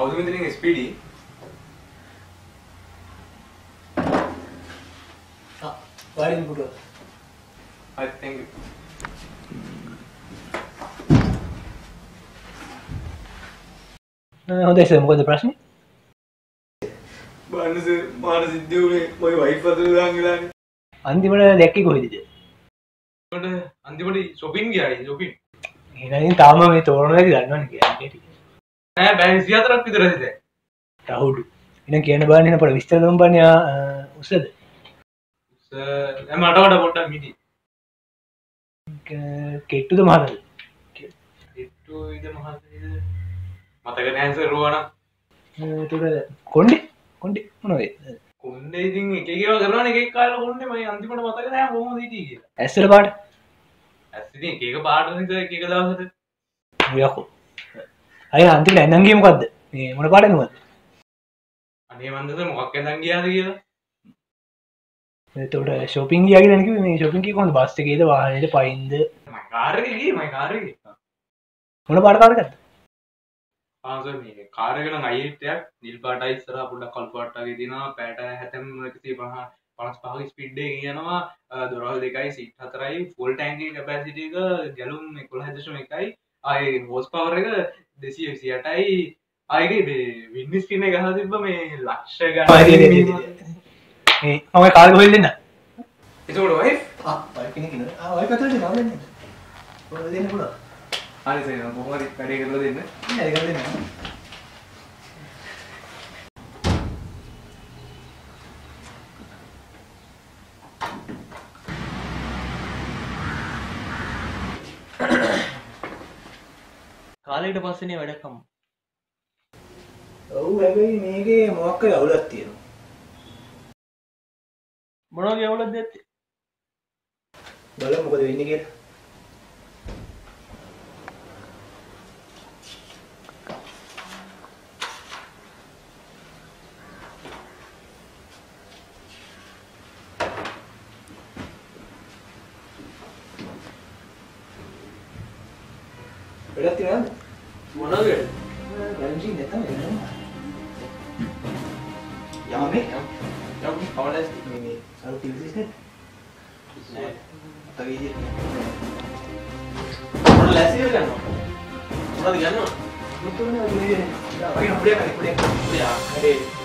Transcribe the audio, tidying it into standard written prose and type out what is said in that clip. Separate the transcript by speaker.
Speaker 1: කවුද මෙතනින් S.P.D?
Speaker 2: වාඩි වෙන්න පුළුවන්.
Speaker 1: I thank you.
Speaker 2: හොඳයි සර් මොකද ප්‍රශ්නේ?
Speaker 1: බානස මානසික දියුනේ මගේ වයිෆ් අතට දාන් ගලානේ.
Speaker 2: අන්තිමට දැක්කේ කොහෙද?
Speaker 1: අන්තිමට shopping ගියායි shopping.
Speaker 2: එහෙනම් තාම මේ තෝරන වැඩි දන්නවනේ කියන්නේ.
Speaker 1: නෑ බෑ 24ක් විතරයි දැන්.
Speaker 2: රහුඩු. එහෙනම් කියන්න බෑනේ අපේ විස්තර දෙමු බන්නේ උසද?
Speaker 1: උස මට වඩා පොඩ්ඩක් මිටි.
Speaker 2: කෙට්ටුද මහතද?
Speaker 1: කෙට්ටුයිද මහතද? මතක නෑ සර් රෝවණ.
Speaker 2: ඒතර කොණ්ඩේ මොනවද?
Speaker 1: කොණ්ඩේ ඉතින් එක එක ඒවා කරනවානේ එක එක කාලේ කොණ්ඩේ මම අන්තිමට මතක නෑ කොහොමද හිටියේ කියලා.
Speaker 2: ඇස්සල පාට?
Speaker 1: ඇස් ඉතින් එක එක පාට නිසා එක එක දවසට.
Speaker 2: යකෝ. අය අන්තිමට ඇඳන් ගියේ මොකද්ද? මේ මොන පාටද මොකද්ද?
Speaker 1: අනේ මන්දස මොකක් ඇඳන් ගියාද කියලා.
Speaker 2: එතකොට shopping ගියා කියලා නේ කිව්වේ මේ shopping කිය කොහොමද බස් එකේද වාහනේද පයින්ද?
Speaker 1: මම කාර් එකේ ගියේ මම කාර් එකේ.
Speaker 2: මොන පාට කාර් එකක්ද?
Speaker 1: ආසර් මේ කාර් එක නම් i8 එකක් නිල් පාටයි ඉස්සරහා පොඩ්ඩක් කළු පාට වගේ තියෙනවා පැට 150 55ක ස්පීඩ් එකකින් යනවා දොරවල් දෙකයි සීට් හතරයි ෆුල් ටැංක් එකේ කැපැසිටි එක ගැලුම් 11.1යි ආයේ හෝස් පවර් එක 228යි ආයේ මේ වින්ඩ් ස්ක්‍රීන් එක ගහලා තිබ්බ මේ ලක්ෂ ගණන්
Speaker 2: මේ මම කාර් එක හොයලා දෙන්න.
Speaker 1: ඒකෝට වයිෆ්
Speaker 2: වයිෆ් කෙනෙක් ඉන්නවා. වයිෆ් අතට නම දෙන්න. මොකද දෙන්න පුළුවන්.
Speaker 1: හරි සර් මම කොහොමද වැඩේ කරලා දෙන්න.
Speaker 2: නෑ ඒක දෙන්න.
Speaker 3: කාලෙකට පස්සේනේ වැඩක් හම්බ.
Speaker 2: ඔව් හැබැයි මේකේ මොකක් හරි අවුලක් තියෙනවා.
Speaker 3: මොනවා වගේ අවුලක්ද ඇත්තේ?
Speaker 2: බලමු මොකද වෙන්නේ කියලා. වැඩක් තියෙනවද?
Speaker 3: මොනවද වැඩ?
Speaker 2: බැලන්සින් නැත්තම් එනවා. යන්නේ
Speaker 3: යම් කවලස්
Speaker 2: මේ අර ටිවිස් නේ.
Speaker 3: නෑ.
Speaker 2: තවීදී.
Speaker 3: මොන ලැසිය ගන්නවා? මොනවද ගන්නවා?
Speaker 2: මුතුනේ මේ වගේ අපේ අපේ
Speaker 3: යා. හරි.